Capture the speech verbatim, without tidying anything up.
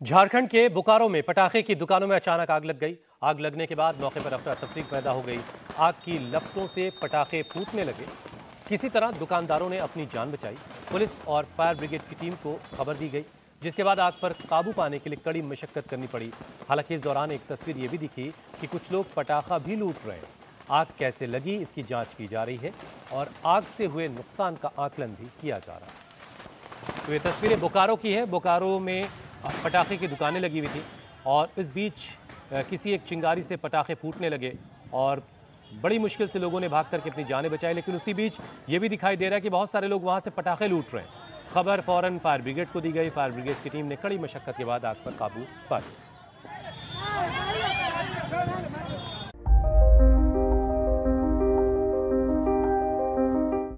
झारखंड के बोकारो में पटाखे की दुकानों में अचानक आग लग गई। आग लगने के बाद मौके पर अफरा तफरी पैदा हो गई। आग की लपटों से पटाखे फूटने लगे। किसी तरह दुकानदारों ने अपनी जान बचाई। पुलिस और फायर ब्रिगेड की टीम को खबर दी गई, जिसके बाद आग पर काबू पाने के लिए कड़ी मशक्कत करनी पड़ी। हालांकि इस दौरान एक तस्वीर ये भी दिखी कि कुछ लोग पटाखा भी लूट रहे हैं। आग कैसे लगी, इसकी जांच की जा रही है और आग से हुए नुकसान का आकलन भी किया जा रहा है। तो ये तस्वीरें बोकारो की है। बोकारो में पटाखे की दुकानें लगी हुई थी और इस बीच किसी एक चिंगारी से पटाखे फूटने लगे और बड़ी मुश्किल से लोगों ने भाग करके अपनी जानें बचाई। लेकिन उसी बीच ये भी दिखाई दे रहा है कि बहुत सारे लोग वहां से पटाखे लूट रहे हैं। खबर फौरन फायर ब्रिगेड को दी गई। फायर ब्रिगेड की टीम ने कड़ी मशक्कत के बाद आग पर काबू पा लिया।